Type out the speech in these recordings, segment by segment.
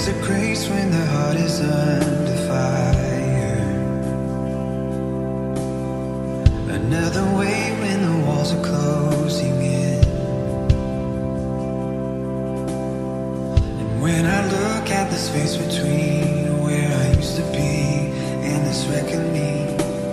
is a grace when the heart is under fire. Another way when the walls are closing in. And when I look at the space between where I used to be and this reckoning,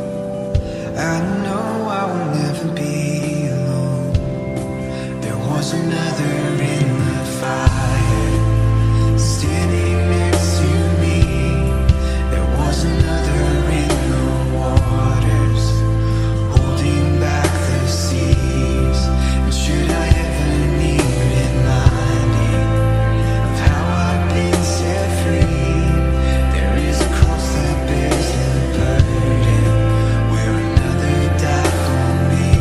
I know I will never be alone. There was another in the fire, standing next to me. There was another in the waters, holding back the seas. And should I ever need reminding of how I've been set free, there is a cross that bears the burden, where another died for me.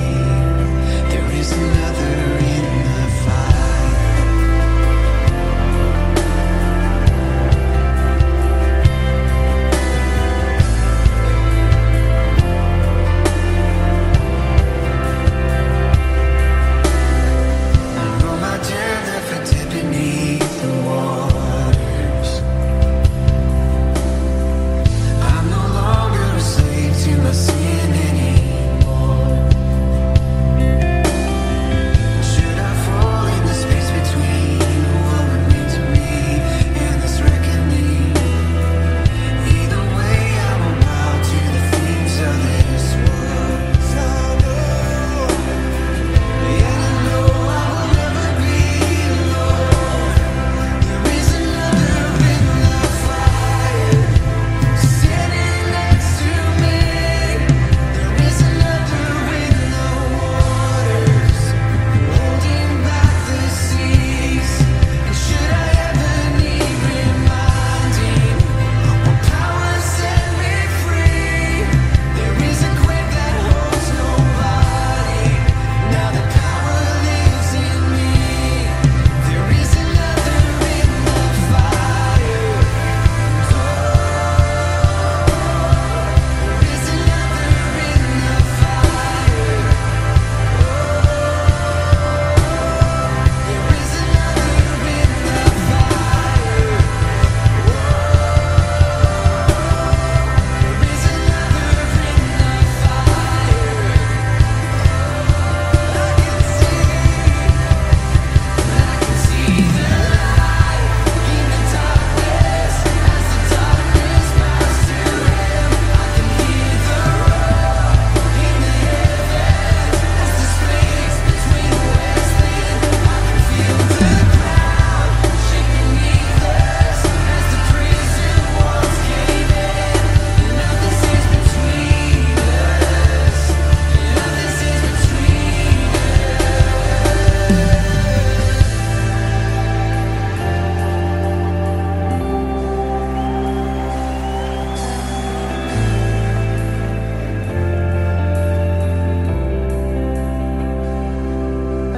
There is another in the fire.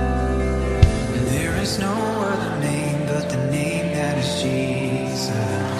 There is no other name but the name that is Jesus.